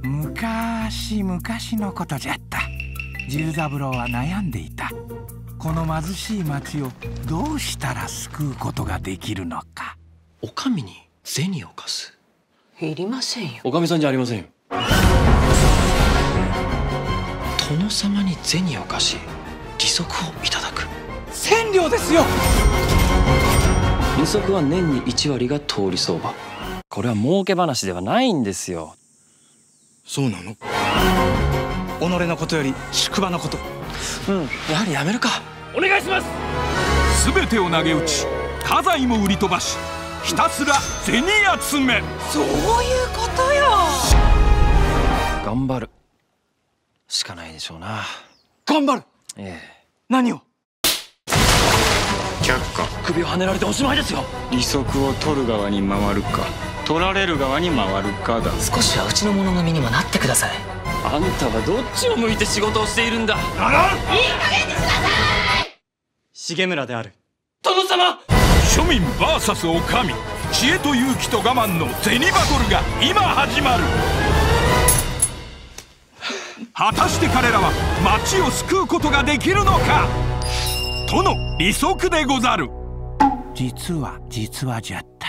昔々のことじゃった。十三郎は悩んでいた。この貧しい町をどうしたら救うことができるのか。 お上に銭を貸す。 いりませんよ。 おかみさんじゃありませんよ。殿様に銭を貸し利息をいただく。 千両ですよ。 利息は年に1割が通り相場。これは儲け話ではないんですよ。 そうなの？己のことより宿場のこと。 やはりやめるか。お願いします。 すべてを投げ打ち、家財も売り飛ばし、ひたすら銭集め。 そういうことよ。 頑張るしかないでしょうな。 頑張る。 ええ。 何を？ 却下。 首をはねられておしまいですよ。 利息を取る側に回るか取られる側に回るかだ。 少しはうちの者の身にもなってください。 あんたはどっちを向いて仕事をしているんだ。 いい加減にしなさい。 重村である。 殿様。 庶民 VS お上、知恵と勇気と我慢の銭バトルが今始まる。果たして彼らは町を救うことができるのか。との利息でござる。 実はじゃった。